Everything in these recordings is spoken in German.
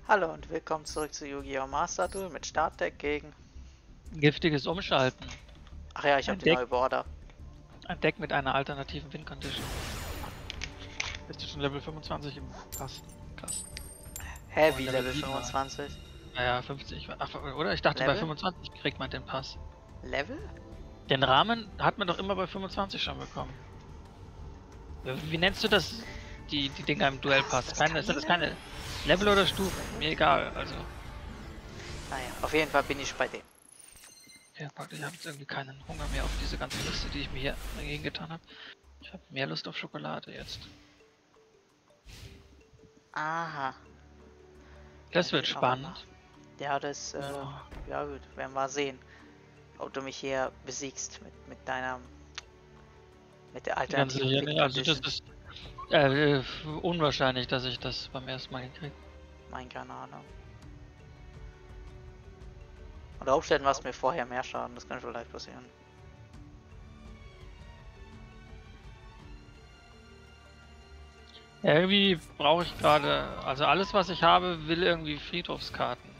Hallo und willkommen zurück zu Yu-Gi-Oh! Master Duel mit Startdeck gegen... Giftiges Umschalten. Ach ja, ich habe Ein die Deck, neue Border. ein Deck mit einer alternativen Win-Condition. Bist du schon Level 25 im Pass? Krass. Heavy Oh, Level 7 halt. 25. Naja, 50. Ach, oder? Ich dachte, bei Level? 25 kriegt man den Pass. Level? Den Rahmen hat man doch immer bei 25 schon bekommen. Wie nennst du das? Die Dinger im Duellpass? Das Sind das keine Level oder Stufen? Mir egal, also. Naja, auf jeden Fall bin ich bei dem. Ja, ich habe jetzt irgendwie keinen Hunger mehr auf diese ganze Liste, die ich mir hier dagegen getan habe. Ich habe mehr Lust auf Schokolade jetzt. Aha. Das wird Geht noch immer. spannend. Ja, das, Oh. ja gut, werden wir sehen. Ob du mich hier besiegst mit deiner... mit der Ganz alternativen sicher nicht. Also das Win-Condition. ist unwahrscheinlich, dass ich das beim ersten Mal hinkriege. Keine Ahnung. Oder Umständen was mir vorher mehr Schaden, das kann vielleicht passieren. Ja, irgendwie brauche ich gerade, also alles was ich habe, will irgendwie Friedhofskarten.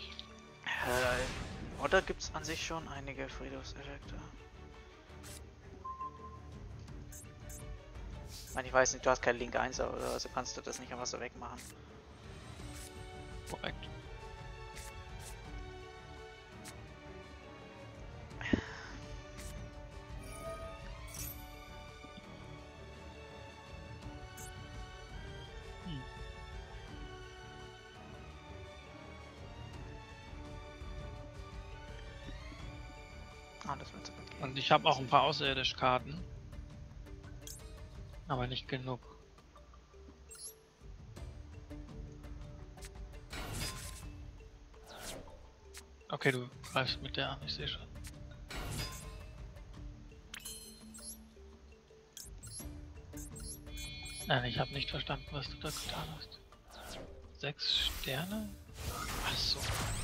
Oder gibt es an sich schon einige Friedhofseffekte? Ich weiß nicht, du hast kein Link 1 oder also kannst du das nicht einfach so wegmachen. Korrekt. Ah, das wird okay. Und ich habe auch ein paar außerirdische Karten. Aber nicht genug. Okay, du greifst mit der an, ich sehe schon. Nein, ich habe nicht verstanden, was du da getan hast. 6 Sterne? Ach so.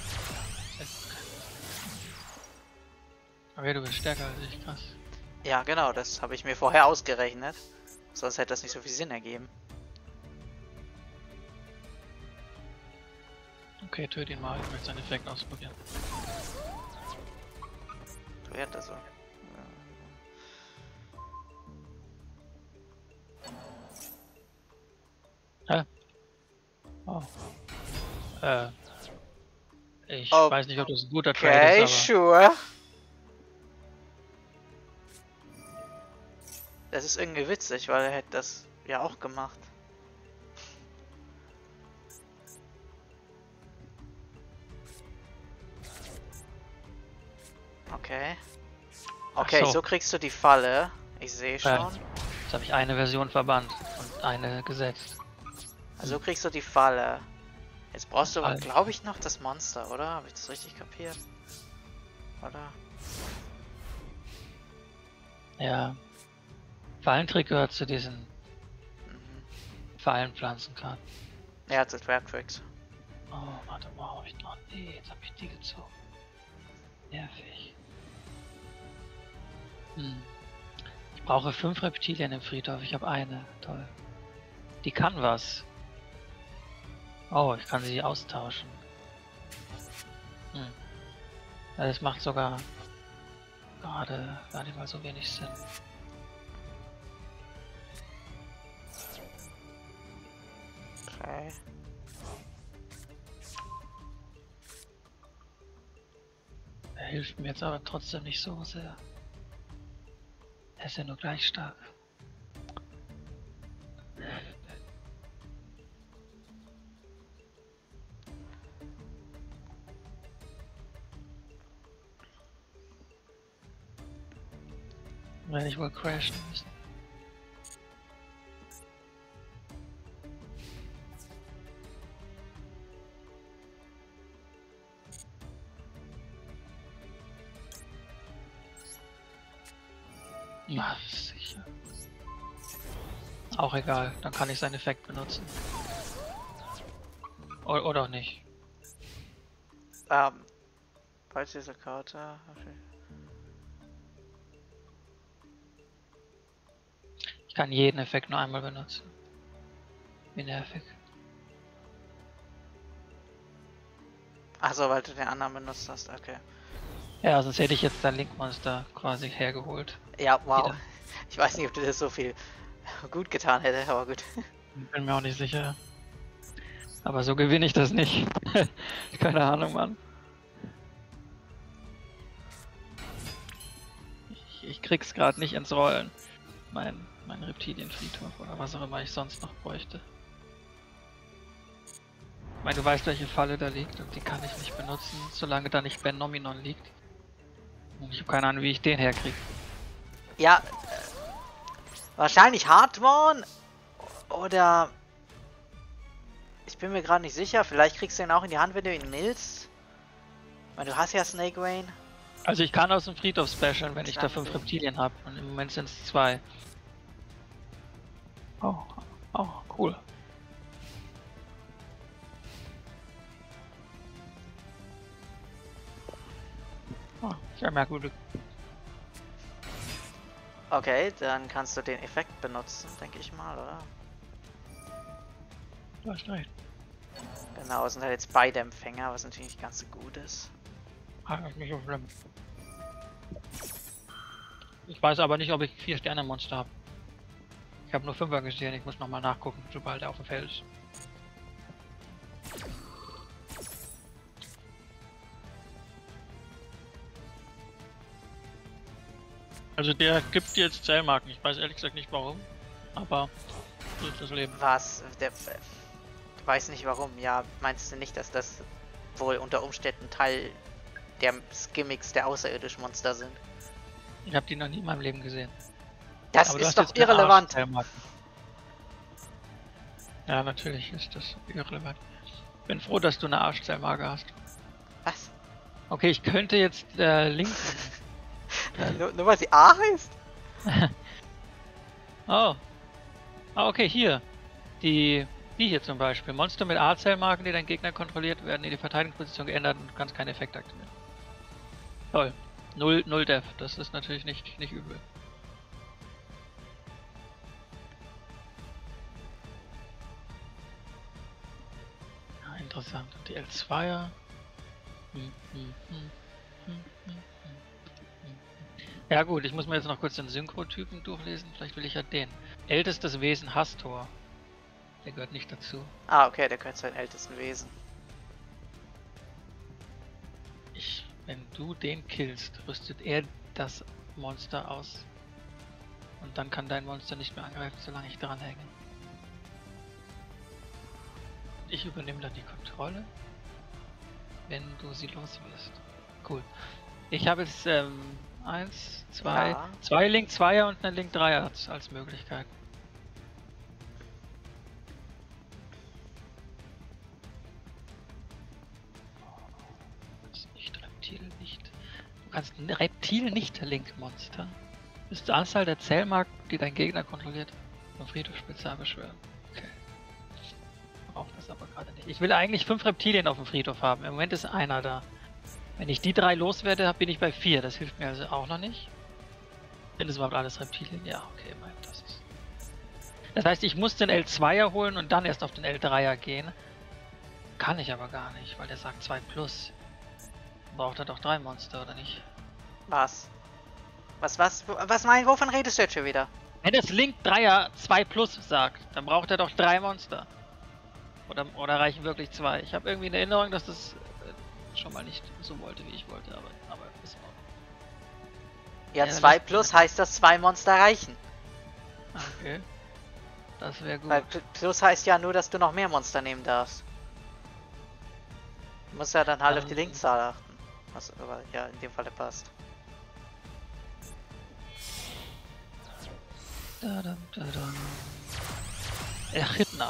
Okay, du bist stärker als ich, krass. Ja, genau, das habe ich mir vorher ausgerechnet. Sonst hätte das nicht so viel Sinn ergeben. Okay, töte ihn mal, ich möchte seinen Effekt ausprobieren. Du hättest das so. Hä? Oh. Ich weiß nicht, ob das ein guter Trade ist, aber... Sure. Das ist irgendwie witzig, weil er hätte das ja auch gemacht. Okay. Okay, so kriegst du die Falle. Ich sehe schon. Ja, jetzt habe ich eine Version verbannt und eine gesetzt. Also kriegst du die Falle. Jetzt brauchst du aber, glaube ich, noch das Monster, oder? Habe ich das richtig kapiert? Oder? Ja. Fallentrick gehört zu diesen Fallenpflanzenkarten. Ja, zu Trap Tricks. Oh, warte, wow, hab ich noch. Nee, jetzt habe ich die gezogen. Nervig. Ich brauche 5 Reptilien im Friedhof. Ich habe eine. Toll. Die kann was. Oh, ich kann sie austauschen. Ja, das macht sogar gerade gar nicht mal so wenig Sinn. Okay. Er hilft mir jetzt aber trotzdem nicht so sehr. Er ist ja nur gleich stark. Werde ich wohl crashen müssen. Na, sicher. Auch egal, dann kann ich seinen Effekt benutzen. Oder auch nicht. Falls diese Karte. Ich kann jeden Effekt nur einmal benutzen. Wie nervig. Achso, weil du den anderen benutzt hast, okay. Ja, sonst hätte ich jetzt dein Link-Monster quasi hergeholt. Ja, wow. Wieder. Ich weiß nicht, ob dir das so viel gut getan hätte, aber gut. Bin mir auch nicht sicher. Aber so gewinne ich das nicht. Keine Ahnung, Mann. Ich krieg's gerade nicht ins Rollen. Mein Reptilienfriedhof oder was auch immer ich sonst noch bräuchte. Ich meine, du weißt, welche Falle da liegt und die kann ich nicht benutzen, solange da nicht Ben Nominon liegt. Und ich habe keine Ahnung, wie ich den herkriege. Ja, wahrscheinlich Hardworn oder... Ich bin mir gerade nicht sicher, vielleicht kriegst du ihn auch in die Hand, wenn du ihn nilst. Ich meine, du hast ja Snake Rain. Also ich kann aus dem Friedhof specialen, wenn ich da 5 Reptilien habe. Und im Moment sind es 2. Oh, cool. Oh, sehr merkwürdig. Okay, dann kannst du den Effekt benutzen, denke ich mal, oder? Du hast recht. Genau, sind halt jetzt beide Empfänger, was natürlich nicht ganz so gut ist. Ah, das ist nicht so schlimm. Ich weiß aber nicht, ob ich 4 Sterne-Monster habe. Ich habe nur 5er gesehen, ich muss nochmal nachgucken, sobald er auf dem Feld ist. Also der gibt dir jetzt Zellmarken, ich weiß ehrlich gesagt nicht warum, aber so ist das Leben. Was? Du weißt nicht warum, ja, meinst du nicht, dass das wohl unter Umständen Teil der Gimmicks der außerirdischen Monster sind? Ich habe die noch nie in meinem Leben gesehen. Das Aber ist doch irrelevant. Ja, natürlich ist das irrelevant. Ich bin froh, dass du eine Arschzellmarke hast. Was? Okay, ich könnte jetzt linken. Nur weil sie A heißt? Oh. Ah, okay, hier. Die hier zum Beispiel. Monster mit A-Zellmarken, die dein Gegner kontrolliert, werden in die Verteidigungsposition geändert und du kannst keinen Effekt aktivieren. Toll. 0 Def. Das ist natürlich nicht übel. Ja, interessant. Und die L2er. Ja gut, ich muss mir jetzt noch kurz den Synchrotypen durchlesen. Vielleicht will ich ja den. Ältestes Wesen Hastor. Der gehört nicht dazu. Ah, okay, der gehört zu den ältesten Wesen. Wenn du den killst, rüstet er das Monster aus. Und dann kann dein Monster nicht mehr angreifen, solange ich dran hänge. Ich übernehme dann die Kontrolle, wenn du sie los wirst. Cool. Ich habe jetzt 1, 2, Ja. 2 Link 2er und eine Link 3er als Möglichkeit. Du kannst ein Reptil-Nicht-Link-Monster bis zur Anzahl der Zellmarken, die dein Gegner kontrolliert, vom Friedhofsspitze beschwören. Okay. Ich brauche das aber gerade nicht. Ich will eigentlich 5 Reptilien auf dem Friedhof haben. Im Moment ist einer da. Wenn ich die 3 loswerde, bin ich bei 4. Das hilft mir also auch noch nicht. Sind es überhaupt alles Reptilien? Ja, okay, mein, das ist. Das heißt, ich muss den L2er holen und dann erst auf den L3er gehen. Kann ich aber gar nicht, weil der sagt 2+. Braucht er doch 3 Monster, oder nicht? Was? Wovon redest du jetzt schon wieder? Wenn das Link 3er 2+ sagt, dann braucht er doch 3 Monster. Oder reichen wirklich 2? Ich habe irgendwie eine Erinnerung, dass das schon mal nicht so wollte, wie ich wollte, aber ist auch. Ja, 2+ heißt, dass 2 Monster reichen. Okay. Das wäre gut. Weil Plus heißt ja nur, dass du noch mehr Monster nehmen darfst. Du musst ja dann halt auf die Linkzahl achten. Was aber ja in dem Falle passt. Echidna.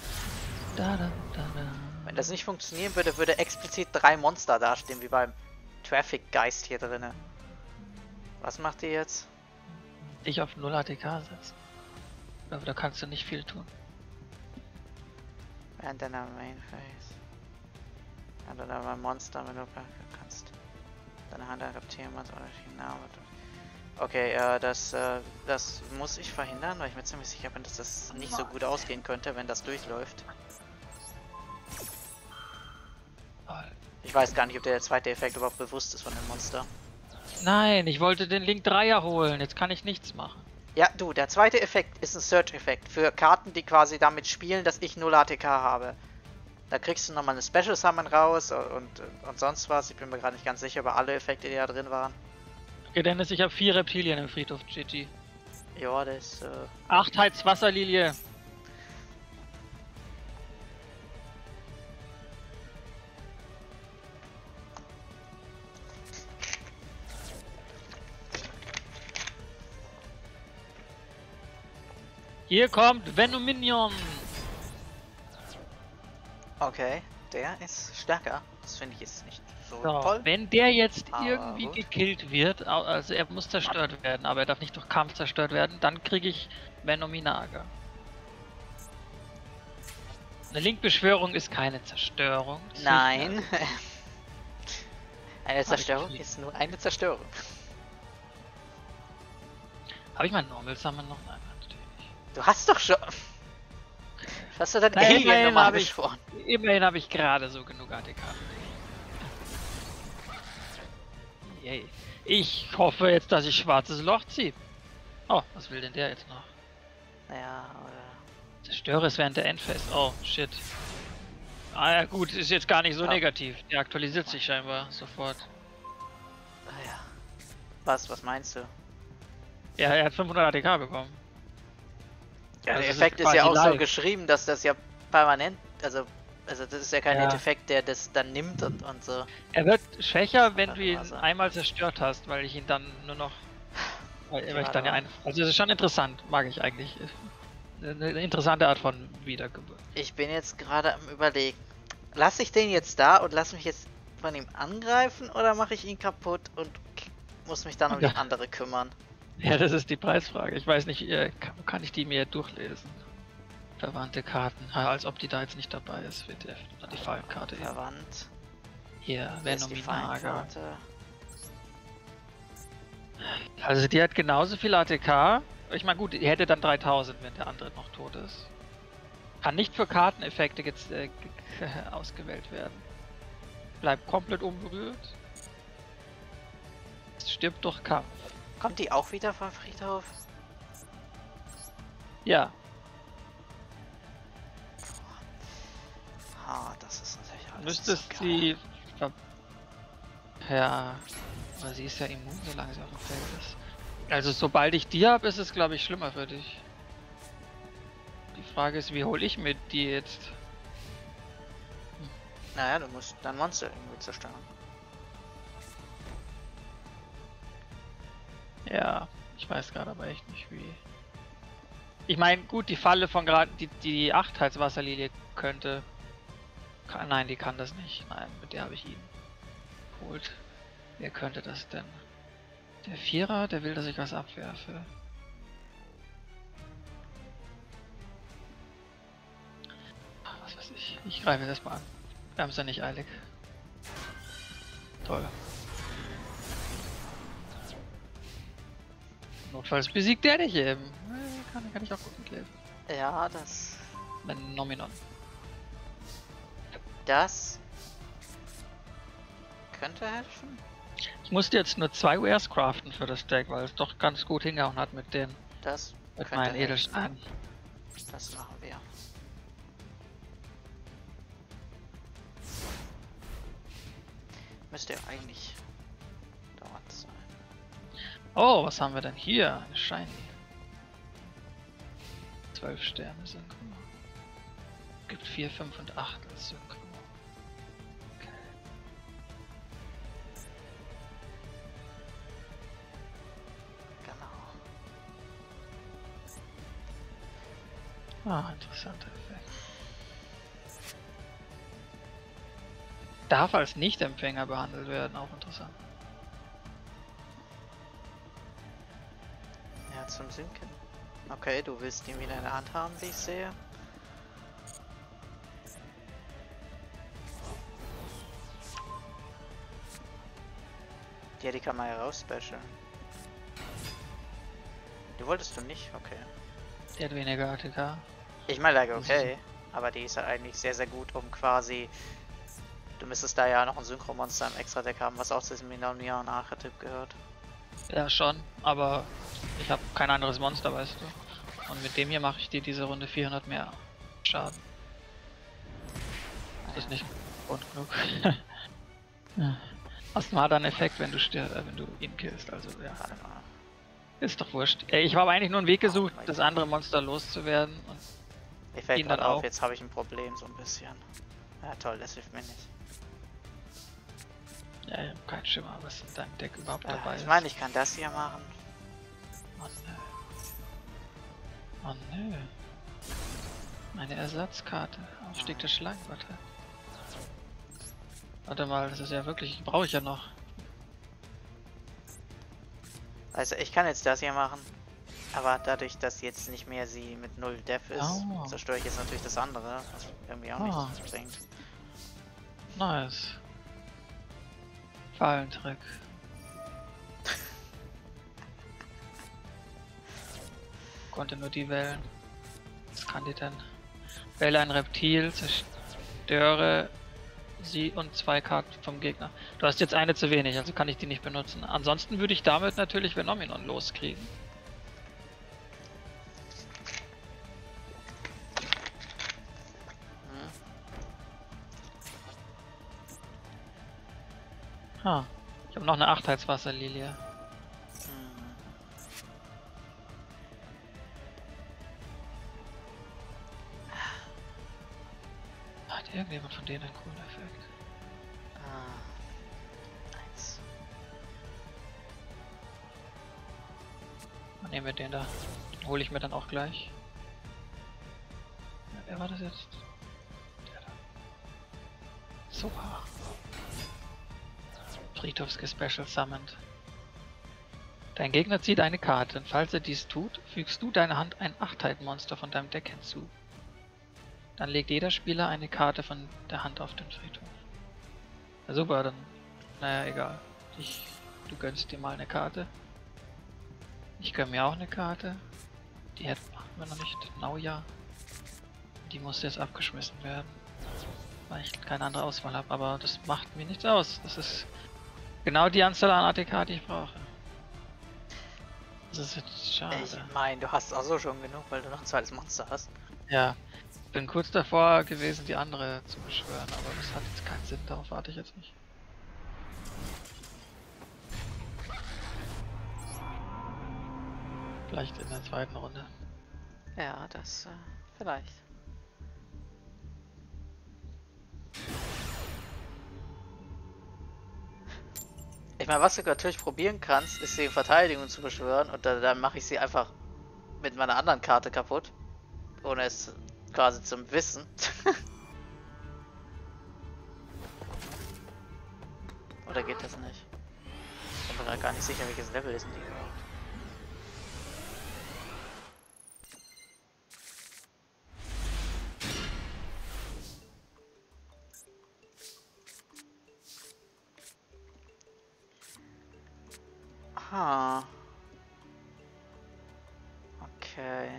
Wenn das nicht funktionieren würde, würde explizit 3 Monster dastehen, wie beim Traffic Geist hier drinne. Was macht ihr jetzt? Dich auf 0 ATK setzen. Aber da kannst du nicht viel tun. Während deiner Main Phase. Ja, oder beim Monster, wenn du kannst. Deine Hand adaptieren oder genau. Okay, das muss ich verhindern, weil ich mir ziemlich sicher bin, dass das nicht so gut ausgehen könnte, wenn das durchläuft. Ich weiß gar nicht, ob der zweite Effekt überhaupt bewusst ist von dem Monster. Nein, ich wollte den Link 3er holen. Jetzt kann ich nichts machen. Ja, du, der zweite Effekt ist ein Search-Effekt für Karten, die quasi damit spielen, dass ich 0 ATK habe. Da kriegst du nochmal eine Special Summon raus und sonst was. Ich bin mir gerade nicht ganz sicher über alle Effekte, die da drin waren. Okay, Dennis, ich habe 4 Reptilien im Friedhof, GG. Ja, das 8 Heizwasserlilie. Hier kommt Venominion. Okay, der ist stärker. Das finde ich jetzt nicht so So, toll. wenn der jetzt Aber irgendwie gut. gekillt wird, also er muss zerstört werden, aber er darf nicht durch Kampf zerstört werden, dann kriege ich Venominaga. Eine Linkbeschwörung ist keine Zerstörung. Nein. Eine Zerstörung ist nur eine Zerstörung. Habe ich mein Normal Summon noch? Nein, natürlich nicht. Du hast doch schon. Hast du dein Na, Alien immerhin nochmal habe ich- beschworen? Immerhin habe ich gerade so genug ATK. Yay. Ich hoffe jetzt, dass ich schwarzes Loch ziehe. Oh, was will denn der jetzt noch? Naja, oder. Zerstöre es während der Endphase. Oh, shit. Ah ja gut, ist jetzt gar nicht so Ja. negativ. Der aktualisiert sich scheinbar sofort. Naja. Was meinst du? Ja, er hat 500 ATK bekommen. Ja, Also der es ist Effekt ist ja quasi auch so live. geschrieben, dass das ja permanent. Also das ist ja kein Ja. Effekt, der das dann nimmt und so. Er wird schwächer, wenn Kann du ihn wahr sein. einmal zerstört hast, weil ich ihn dann nur noch... Weil ich warte dann ja mal. also es ist schon interessant, mag ich eigentlich. Eine interessante Art von Wiedergeburt. Ich bin jetzt gerade am Überlegen. Lass ich den jetzt da und lass mich jetzt von ihm angreifen oder mache ich ihn kaputt und muss mich dann um Ja. die andere kümmern? Ja, das ist die Preisfrage. Ich weiß nicht, kann ich die mir durchlesen? Verwandte Karten. Ja, als ob die da jetzt nicht dabei ist, wird die Fallenkarte hier. Verwandt. Hier, Wer ist die Venominaga. Fallenkarte? Also die hat genauso viel ATK. Ich meine gut, die hätte dann 3000, wenn der andere noch tot ist. Kann nicht für Karteneffekte jetzt ausgewählt werden. Bleibt komplett unberührt. Stirbt durch Kampf. Kommt die auch wieder vom Friedhof? Ja, Ah, das ist natürlich alles müsstest so geil. sie... Ja, aber sie ist ja immun, solange sie auf dem Feld ist. Also sobald ich die habe, ist es glaube ich schlimmer für dich. Die Frage ist, wie hole ich mir die jetzt? Naja, du musst dein Monster irgendwie zerstören. Ja, ich weiß gerade aber echt nicht wie. Ich meine, gut, die Falle von gerade, die 8 Heizwasserlilie könnte. Nein, die kann das nicht. Nein, mit der habe ich ihn geholt. Wer könnte das denn? Der Vierer, der will, dass ich was abwerfe. Was weiß ich. Ich greife jetzt erstmal an. Wir haben es ja nicht eilig. Toll. Notfalls besiegt der dich eben. Kann ich auch gut mitleben. Ja, das. Mein Nominon. Das. Könnte helfen. Ich musste jetzt nur 2 URs craften für das Deck, weil es doch ganz gut hingehauen hat mit den Das mit könnte meinen helfen. Edelsteinen. Das machen wir. Müsste ja eigentlich dort sein. Oh, was haben wir denn hier? Eine Shiny. 12 Sterne Synchro. Gibt 4, 5 und 8 als Synchro. Okay. Genau. Ah, interessanter Effekt. Darf als Nicht-Empfänger behandelt werden, auch interessant. Ja, zum Sinken. Okay, du willst ihn wieder in der Hand haben, wie ich sehe. Ja, die kann man ja rausspecialen. Die wolltest du nicht? Okay. Der hat weniger ATK. Ich meine, like, okay. Aber die ist halt eigentlich sehr, sehr gut, um quasi Du müsstest da ja noch ein Synchromonster im Extra-Deck haben, was auch zu diesem Neon-Archetyp gehört. Ja, schon, aber ich habe kein anderes Monster, weißt du. Und mit dem hier mache ich dir diese Runde 400 mehr Schaden. Das ist nicht gut genug. Ja. Hast mal dann Effekt, wenn du wenn du ihn killst, also ja. Warte mal. Ist doch wurscht. Ich habe eigentlich nur einen Weg gesucht, das andere Monster loszuwerden und Mir fällt ihn dann gerade auf, auch. jetzt habe ich ein Problem so ein bisschen. Ja toll, das hilft mir nicht. Ja, ich habe keinen Schimmer, was in deinem Deck überhaupt dabei ist. Ich meine, ich kann das hier machen. Oh nö. Oh nö. Meine Ersatzkarte. Aufstieg der Schlangenpartei. Warte mal, das ist ja wirklich, brauche ich ja noch. Also ich kann jetzt das hier machen. Aber dadurch, dass jetzt nicht mehr sie mit 0 Def ist, zerstöre ich jetzt natürlich das andere, was irgendwie auch nichts bringt. Nice. Fallentrick. Konnte nur die wählen. Was kann die denn? Wähle ein Reptil, zerstöre sie und 2 Karten vom Gegner. Du hast jetzt eine zu wenig, also kann ich die nicht benutzen. Ansonsten würde ich damit natürlich Venominon loskriegen. Ha, ich habe noch eine Achtheitswasserlilie. Hat irgendjemand von denen einen coolen Effekt? Eins. Nehmen wir den da. Den hole ich mir dann auch gleich. Ja, wer war das jetzt? Der da. So. Friedhofs Special Summoned. Dein Gegner zieht eine Karte und falls er dies tut, fügst du deiner Hand ein 8-Type-Monster von deinem Deck hinzu. Dann legt jeder Spieler eine Karte von der Hand auf den Friedhof. Ja, super, dann... Naja, egal. Du gönnst dir mal eine Karte. Ich gönn mir auch eine Karte. Die hätten wir noch nicht. Nauja. Die muss jetzt abgeschmissen werden. Weil ich keine andere Auswahl habe, aber das macht mir nichts aus. Das ist genau die Anzahl an ATK, die ich brauche. Das ist jetzt schade. Ich meine, du hast also schon genug, weil du noch ein zweites Monster hast. Ja, ich bin kurz davor gewesen, die andere zu beschwören, aber das hat jetzt keinen Sinn, darauf warte ich jetzt nicht. Vielleicht in der zweiten Runde. Ja, das vielleicht. Ich meine, was du natürlich probieren kannst, ist sie in Verteidigung zu beschwören und dann mache ich sie einfach mit meiner anderen Karte kaputt. Ohne es quasi zum Wissen. Oder geht das nicht? Ich bin mir gerade gar nicht sicher, welches Level ist denn die überhaupt. Aha. Okay.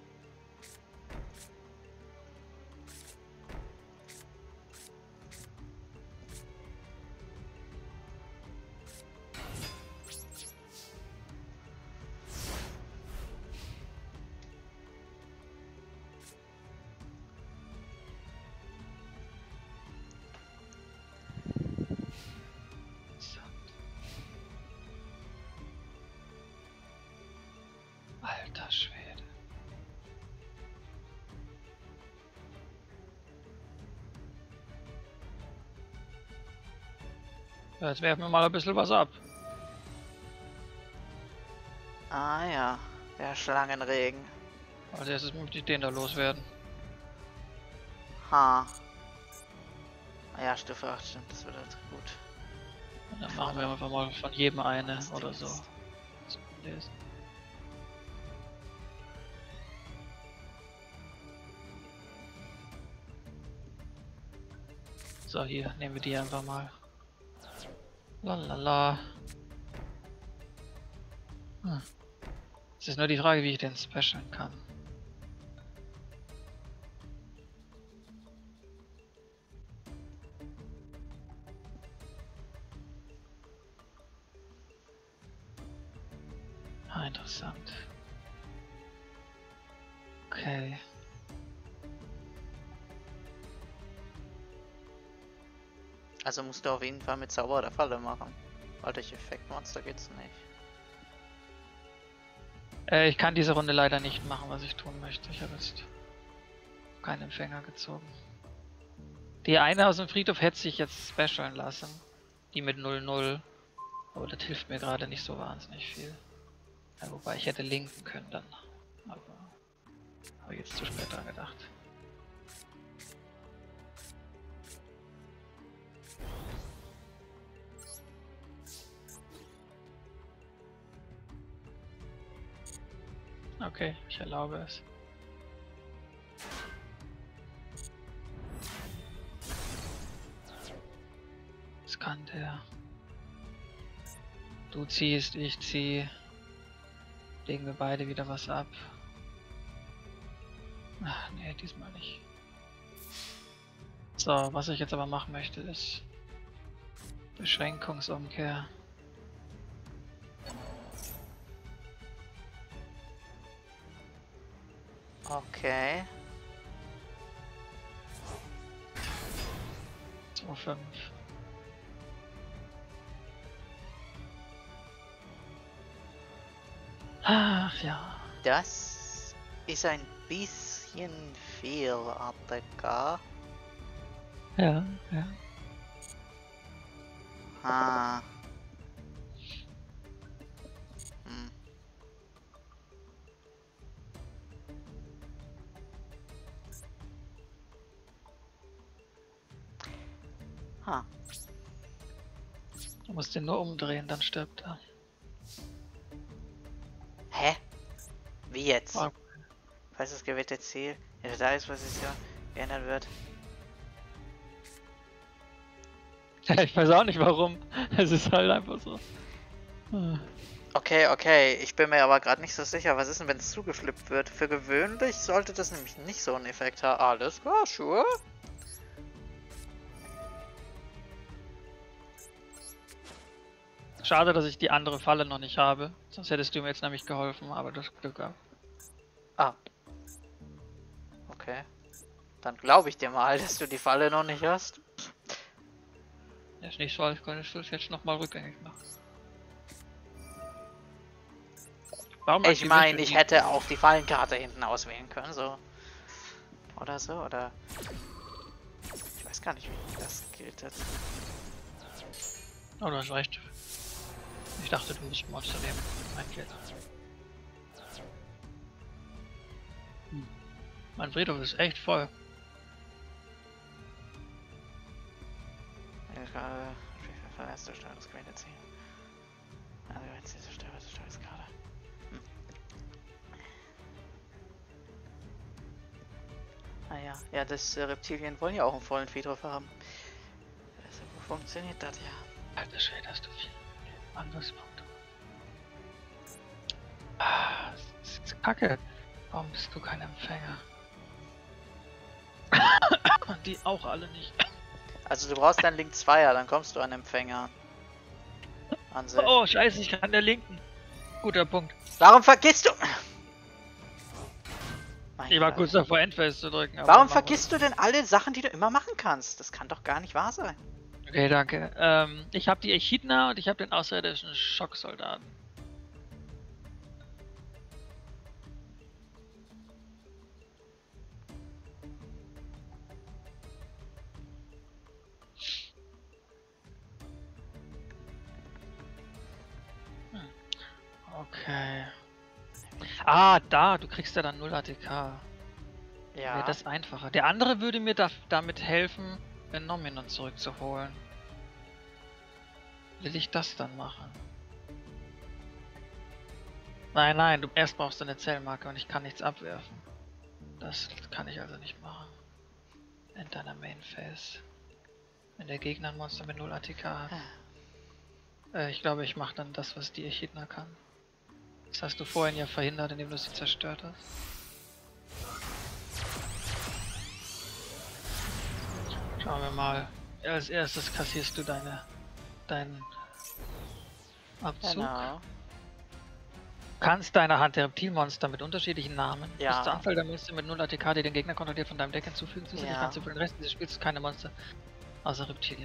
Alter Schwede. Ja, jetzt werfen wir mal ein bisschen was ab. Ah ja, der Schlangenregen. Als erstes möchte ich den da loswerden. Ha. Ah ja, Stufe 8, stimmt, das wird halt gut. Und dann machen wir einfach mal von jedem eine oder so. So, hier nehmen wir die einfach mal. Lalala. Es ist nur die Frage, wie ich den specialen kann. interessant. Okay. Also musst du auf jeden Fall mit Zauber oder Falle machen. Weil durch Effektmonster geht's nicht. Ich kann diese Runde leider nicht machen, was ich tun möchte. Ich habe jetzt keinen Empfänger gezogen. Die eine aus dem Friedhof hätte sich jetzt specialen lassen. Die mit 0-0. Aber das hilft mir gerade nicht so wahnsinnig viel. Ja, wobei ich hätte linken können dann. Aber habe jetzt zu spät dran gedacht. Okay, ich erlaube es. Was kann der? Du ziehst, ich ziehe. Legen wir beide wieder was ab. Ach nee, diesmal nicht. So, was ich jetzt aber machen möchte ist Beschränkungsumkehr. Okay. 2,5. Ach ja. Das ist ein bisschen viel, ATK. Ja, ja. Ah. Hm. Ha. Du musst den nur umdrehen, dann stirbt er. Hä? Wie jetzt? Oh. Falls das gewählte Ziel in der Tagesposition geändert wird. Ich weiß auch nicht warum. Es ist halt einfach so. Okay, okay. Ich bin mir aber gerade nicht so sicher. Was ist denn, wenn es zugeflippt wird? Für gewöhnlich sollte das nämlich nicht so einen Effekt haben. Alles klar, sure. Schade, dass ich die andere Falle noch nicht habe. Sonst hättest du mir jetzt nämlich geholfen, aber das Glück gehabt. Ah. Okay. Dann glaube ich dir mal, dass du die Falle noch nicht hast. Ja, ist nicht so, als könntest du es jetzt nochmal rückgängig machen. Warum Ich meine, ich hätte auch die Fallenkarte hinten auswählen können, so. Oder so, oder... Ich weiß gar nicht, wie das gilt jetzt. Oh, das reicht. Ich dachte, du musst Monster nehmen. Mein Fehler. Mein Friedhof ist echt voll. Erste Steuerungsquelle ziehen. Also jetzt diese Steuerungskarte. Ah ja, ja, das Reptilien wollen ja auch einen vollen Friedhof haben. Also, wo funktioniert das ja? Alter Schwede, hast du viel Angriffspunkte. Ah, das ist kacke. Warum bist du kein Empfänger? Die auch alle nicht. Also du brauchst dann Link 2er, dann kommst du an Empfänger. An sich. Oh, scheiße, ich kann der linken. Guter Punkt. Warum vergisst du... Mein Ich war Gott. kurz davor, Endphase zu drücken. Warum vergisst du denn alle Sachen, die du immer machen kannst? Das kann doch gar nicht wahr sein. Okay, danke. Ich habe die Echidna und ich habe den außerirdischen Schocksoldaten. Okay. Ah, da, du kriegst ja dann 0 ATK. Ja. Wäre das einfacher. Der andere würde mir damit helfen, den Nominon zurückzuholen. Will ich das dann machen? Nein, nein, du erst brauchst du eine Zellmarke und ich kann nichts abwerfen. Das kann ich also nicht machen. In deiner Main Phase. Wenn der Gegner ein Monster mit 0 ATK hat. Ich glaube, ich mache dann das, was die Echidna kann. Das hast du vorhin ja verhindert, indem du sie zerstört hast. Schauen wir mal. Als erstes kassierst du deinen Abzug. Genau. kannst deiner Hand der Reptilmonster mit unterschiedlichen Namen Ja. bis zur Anzahl der Monster mit 0 ATK, die den Gegner kontrolliert, von deinem Deck hinzufügen. Zusätzlich Ja. kannst du für den Rest dieses Spiels keine Monster außer Reptilien.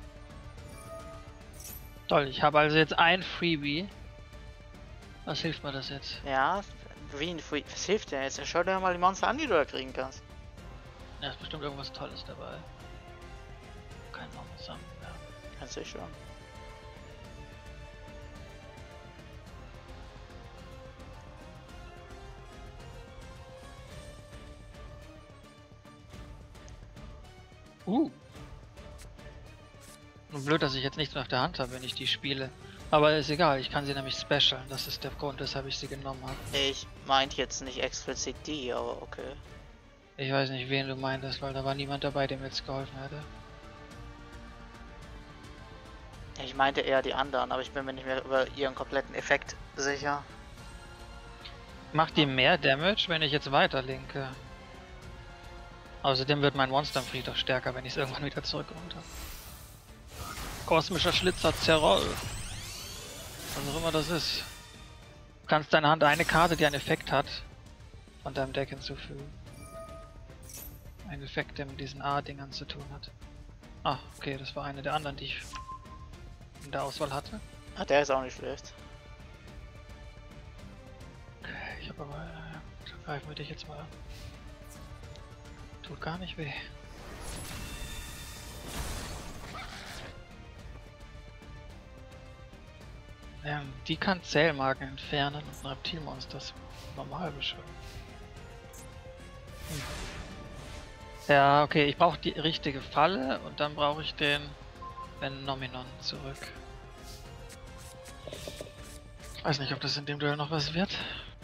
Toll, ich habe also jetzt ein Freebie. Was hilft mir das jetzt? Ja, was hilft dir jetzt? Schau dir mal die Monster an, die du da kriegen kannst. Ja, ist bestimmt irgendwas Tolles dabei. Kein Monster. Ja. Kannst du schon. Nur blöd, dass ich jetzt nichts mehr auf der Hand habe, wenn ich die spiele. Aber ist egal, ich kann sie nämlich specialen. Das ist der Grund, weshalb ich sie genommen habe. Ich meinte jetzt nicht explizit die, aber okay. Ich weiß nicht, wen du meintest, weil da war niemand dabei, der mir jetzt geholfen hätte. Ich meinte eher die anderen, aber ich bin mir nicht mehr über ihren kompletten Effekt sicher. Macht die mehr Damage, wenn ich jetzt weiter linke? Außerdem wird mein Monster am Friedhof stärker, wenn ich es irgendwann wieder zurückgeholt habe. Kosmischer Schlitzer Zerroll. Was auch immer das ist. Du kannst deiner Hand eine Karte, die einen Effekt hat, von deinem Deck hinzufügen. Ein Effekt, der mit diesen A-Dingern zu tun hat. Ah, okay, das war eine der anderen, die ich in der Auswahl hatte. Ah, der ist auch nicht schlecht. Okay, ich habe aber... dann greifen wir dich jetzt mal an. Tut gar nicht weh. Die kann Zählmarken entfernen und ein Reptilmonster normal beschwören. Ja, okay, ich brauche die richtige Falle und dann brauche ich den Phänomenon zurück. Ich weiß nicht, ob das in dem Duell noch was wird.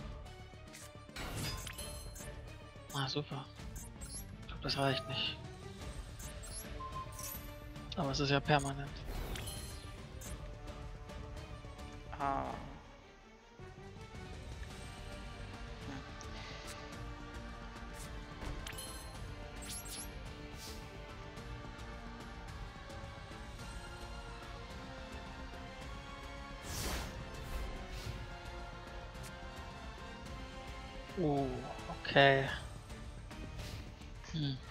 Ah, super. Ich glaube, das reicht nicht. Aber es ist ja permanent. Ah. Okay. Hm.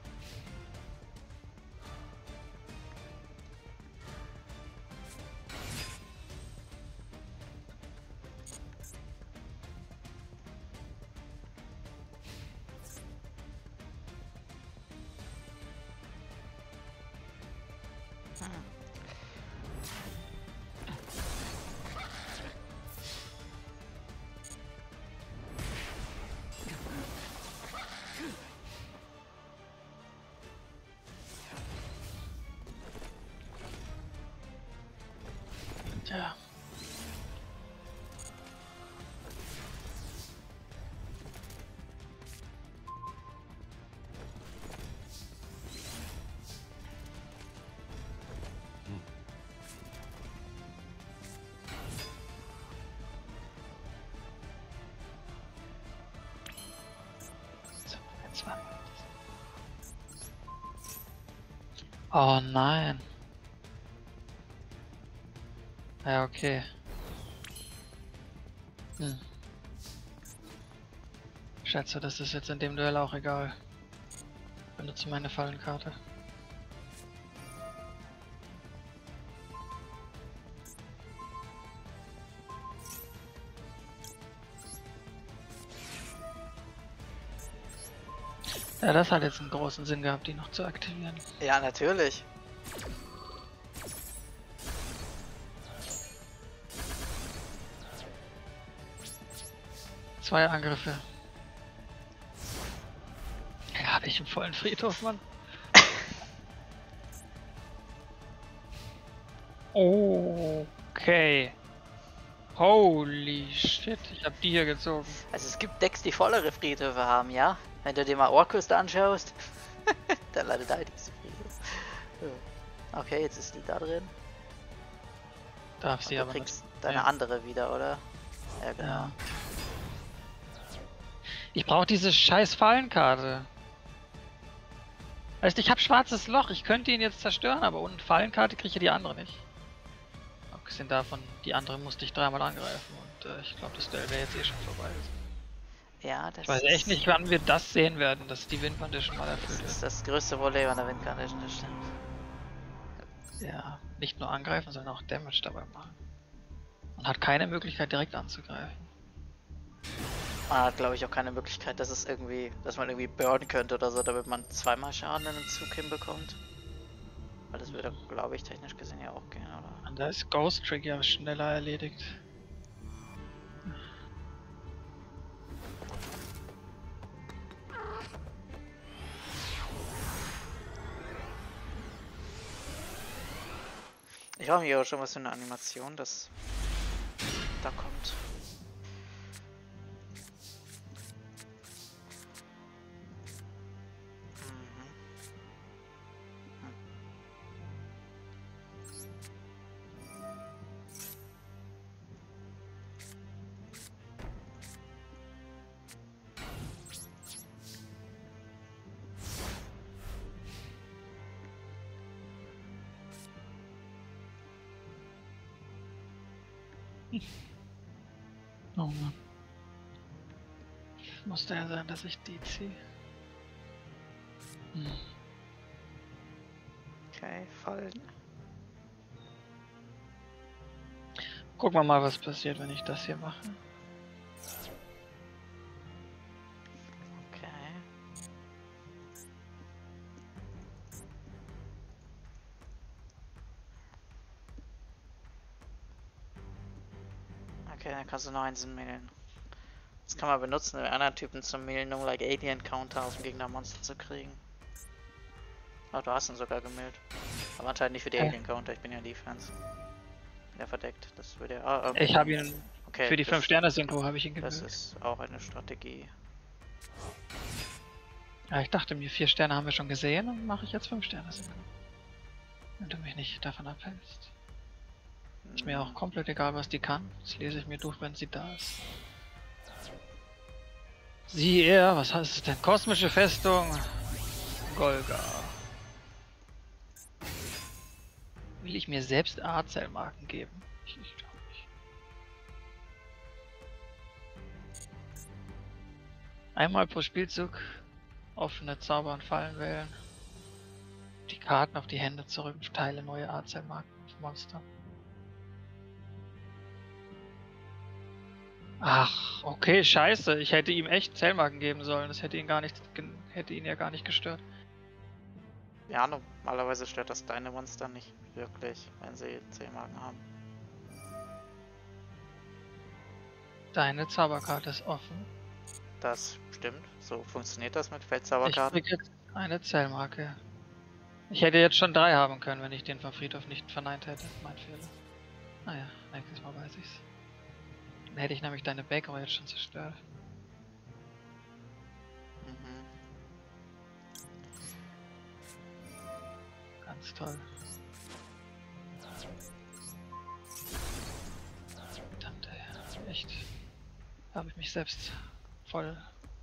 Ja. Oh nein. Ja, okay. Schätze, das ist jetzt in dem Duell auch egal. Ich benutze meine Fallenkarte. Ja, das hat jetzt einen großen Sinn gehabt, die noch zu aktivieren. Ja, natürlich. Zwei Angriffe. Ja, habe ich einen vollen Friedhof, Mann. Okay. Holy shit, ich habe die hier gezogen. Also es gibt Decks, die vollere Friedhöfe haben, ja? Wenn du dir mal Orcust anschaust, dann leidet da diese Friedhof. Okay, jetzt ist die da drin. Darf sie du aber kriegst nicht. deine Ja. andere wieder, oder? Ja, genau. Ja. Ich brauche diese scheiß Fallenkarte. Weißt du, ich habe schwarzes Loch, ich könnte ihn jetzt zerstören, aber ohne Fallenkarte kriege ich die andere nicht. abgesehen davon, die andere musste ich dreimal angreifen und ich glaube, das Duell wäre jetzt eh schon vorbei. Ja, Ich das weiß echt nicht, wann wir das sehen werden, dass die Win Condition mal erfüllt ist wird. das größte Problem an der Win Condition, das stimmt. Ja, nicht nur angreifen, sondern auch Damage dabei machen. Man hat keine Möglichkeit direkt anzugreifen. Man hat, glaube ich, auch keine Möglichkeit, dass es irgendwie, dass man irgendwie burnen könnte oder so, damit man zweimal Schaden in einem Zug hinbekommt. Weil das würde, glaube ich, technisch gesehen ja auch gehen, oder? Und da ist Ghost Trick ja schneller erledigt. Ich habe hier auch schon was für eine Animation, das da kommt. Oh Mann. Musste ja sein, dass ich die ziehe. Okay, fallen. Gucken wir mal, was passiert, wenn ich das hier mache. Okay. Okay, dann kannst du noch eins mailen. Das kann man benutzen, um anderen Typen zu mailen, um like Alien Counter aus dem Gegnermonster zu kriegen. Oh, du hast ihn sogar gemailt. Aber anscheinend nicht für die Alien Counter, ich bin ja Defense. Bin ja verdeckt. Das würde ja. Ich habe ihn okay, für die 5-Sterne-Synchro habe ich ihn Das gewählt. ist auch eine Strategie. Ja, ich dachte mir, 4 Sterne haben wir schon gesehen und mache ich jetzt 5-Sterne-Synchro. Wenn du mich nicht davon abhältst. Ist mir auch komplett egal, was die kann. Das lese ich mir durch, wenn sie da ist. Sie, er, was heißt es denn? Kosmische Festung Golga. Will ich mir selbst A-Zellmarken geben? Ich glaube nicht. Einmal pro Spielzug offene Zauber und Fallen wählen. Die Karten auf die Hände zurück, teile neue A-Zellmarken auf Monster. Ach, okay, scheiße. Ich hätte ihm echt Zellmarken geben sollen. Das hätte ihn ja gar nicht gestört. Ja, normalerweise stört das deine Monster nicht wirklich, wenn sie 10 Marken haben. Deine Zauberkarte ist offen. Das stimmt. So funktioniert das mit Ich Feldzauberkarten. krieg jetzt eine Zellmarke. Ich hätte jetzt schon 3 haben können, wenn ich den vom Friedhof nicht verneint hätte. Mein Fehler. Naja, nächstes Mal weiß ich's. Dann hätte ich nämlich deine Baker jetzt schon zerstört. Mhm. Ganz toll. Tante, echt. Habe ich mich selbst voll...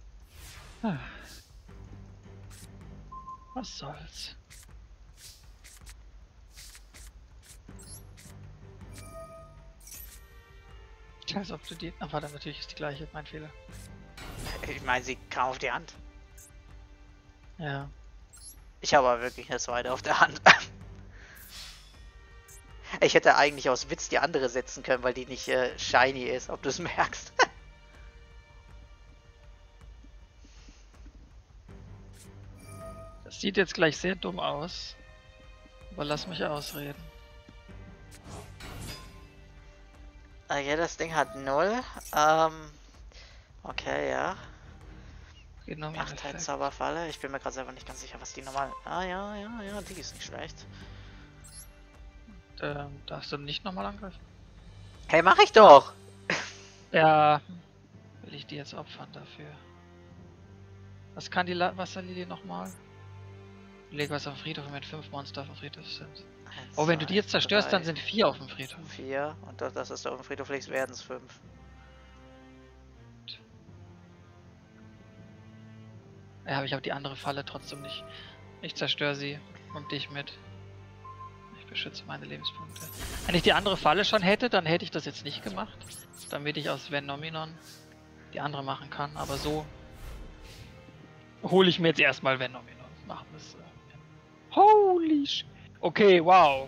Was soll's. Als ob du die... Ach, warte, natürlich ist die gleiche, mein Fehler. Ich meine, sie kam auf die Hand. Ja. Ich habe aber wirklich eine zweite auf der Hand. Ich hätte eigentlich aus Witz die andere setzen können, weil die nicht shiny ist, ob du es merkst. Das sieht jetzt gleich sehr dumm aus. Aber lass mich ausreden. Okay, das Ding hat 0. Okay, ja. Geht nur um ihren Effekt. Zauberfalle. Ich bin mir gerade selber nicht ganz sicher, was die normal... Ah, ja, die ist nicht schlecht. Darfst du nicht nochmal angreifen? Hey, mach ich doch! Ja. Will ich die jetzt opfern dafür? Was kann die Wasserlilie nochmal? Leg was auf den Friedhof, wenn 5 Monster auf dem Friedhof sind. Oh, wenn du die jetzt zerstörst, dann sind 4 auf dem Friedhof. 4 und das ist auf dem Friedhof legst, werden es 5. Ja, aber ich habe die andere Falle trotzdem nicht. Ich zerstöre sie und dich mit. Ich beschütze meine Lebenspunkte. Wenn ich die andere Falle schon hätte, dann hätte ich das jetzt nicht gemacht, damit ich aus Venominon die andere machen kann. Aber so hole ich mir jetzt erstmal Venominon. Machen wir es. Holy sh... Okay, wow.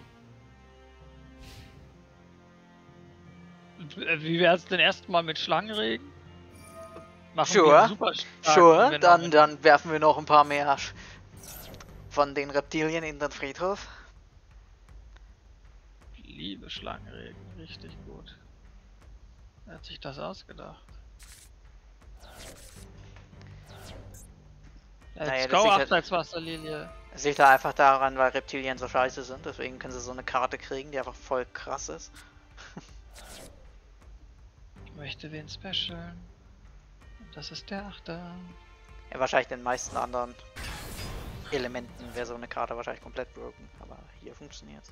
Wie wäre es denn erstmal mit Schlangenregen? Machen wir einen super starken Sure, Venom. dann werfen wir noch ein paar mehr von den Reptilien in den Friedhof. Liebe Schlangenregen, richtig gut. Wer hat sich das ausgedacht? Naja, Let's das go, liegt halt- Abseitswasserlilie. Es liegt da einfach daran, weil Reptilien so scheiße sind, deswegen können sie so eine Karte kriegen, die einfach voll krass ist. Ich möchte wen specialen. Und das ist der Achter. Ja, wahrscheinlich den meisten anderen Elementen wäre so eine Karte wahrscheinlich komplett broken, aber hier funktioniert.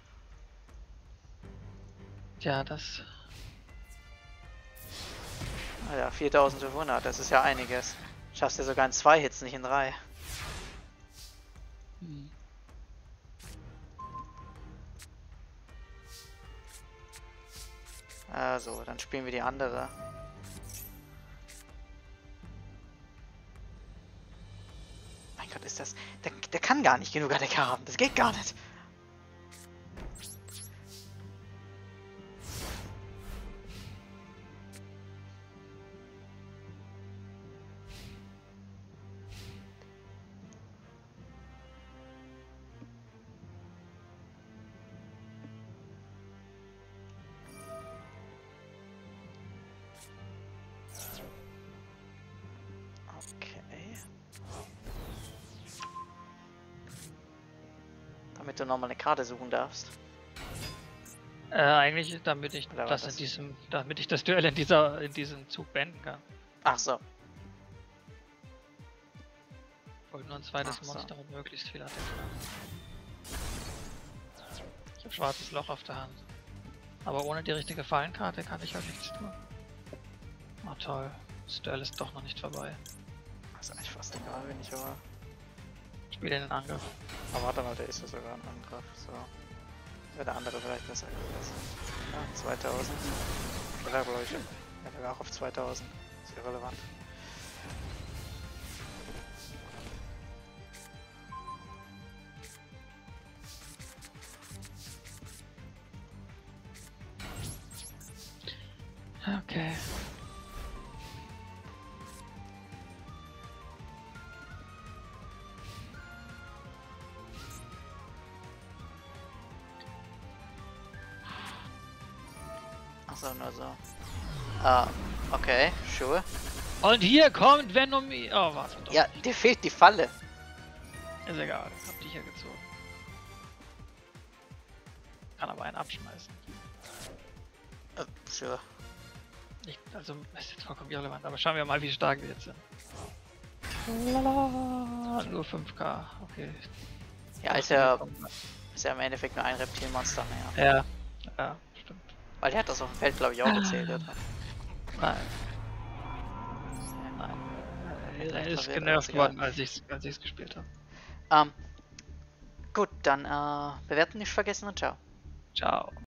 Ja, das... Ah ja, 4500, das ist ja einiges. Schaffst du sogar in 2 Hits, nicht in 3. Hm. Also, dann spielen wir die andere. Mein Gott, ist das... Der kann gar nicht genug ATK haben, das geht gar nicht. Okay. Damit du nochmal eine Karte suchen darfst. Eigentlich, damit ich Oder war das das- damit ich das Duell in diesem Zug beenden kann. Ach so. Ich wollte nur ein zweites Ach so. Monster mit möglichst viel ATK. Ich habe schwarzes Loch auf der Hand. Aber ohne die richtige Fallenkarte kann ich halt nichts tun. Ah toll, das Duell ist doch noch nicht vorbei. Das ist eigentlich fast egal, wenn ich aber... Spiele in den Angriff. Aber warte mal, der ist ja sogar ein Angriff. So. Wäre der andere vielleicht besser gewesen. Ja, 2000. Oder glaube ich. Ja, der war auch auf 2000. Ist irrelevant. Okay. Achso, nur so. Okay, sure. Und hier kommt Venom. Oh, warte doch. Ja, dir fehlt die Falle. Ist egal, hab dich ja gezogen. Kann aber einen abschmeißen. Sure. Also, ist jetzt vollkommen irrelevant, aber schauen wir mal, wie stark wir jetzt sind. Lalala, nur 5k, okay. Ja, ist ja im Endeffekt nur ein Reptilmonster mehr. Ja, ja, stimmt. Weil der hat das auf dem Feld, glaube ich, auch gezählt, oder? Nein. Nein. Er ist genervt worden, als ich's gespielt habe. Gut, dann bewerten nicht vergessen und ciao. Ciao.